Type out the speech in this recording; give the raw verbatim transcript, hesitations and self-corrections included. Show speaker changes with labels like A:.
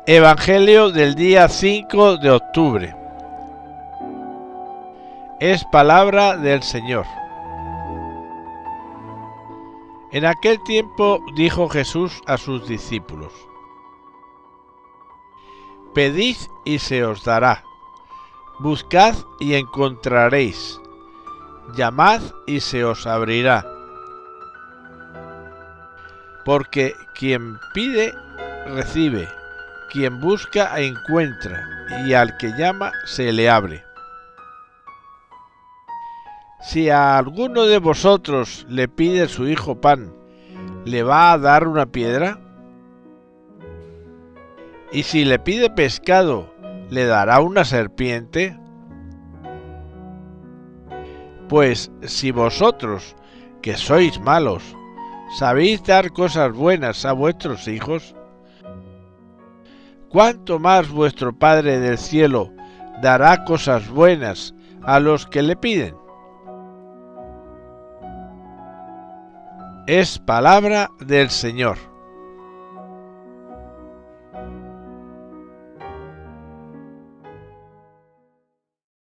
A: Evangelio del día cinco de octubre. Es palabra del Señor. En aquel tiempo dijo Jesús a sus discípulos: Pedid y se os dará, buscad y encontraréis, llamad y se os abrirá. Porque quien pide, recibe, quien busca, encuentra, y al que llama, se le abre. Si a alguno de vosotros le pide su hijo pan, ¿le va a dar una piedra? ¿Y si le pide pescado, le dará una serpiente? Pues si vosotros, que sois malos, sabéis dar cosas buenas a vuestros hijos, ¿cuánto más vuestro Padre del cielo dará cosas buenas a los que le piden? Es palabra del Señor.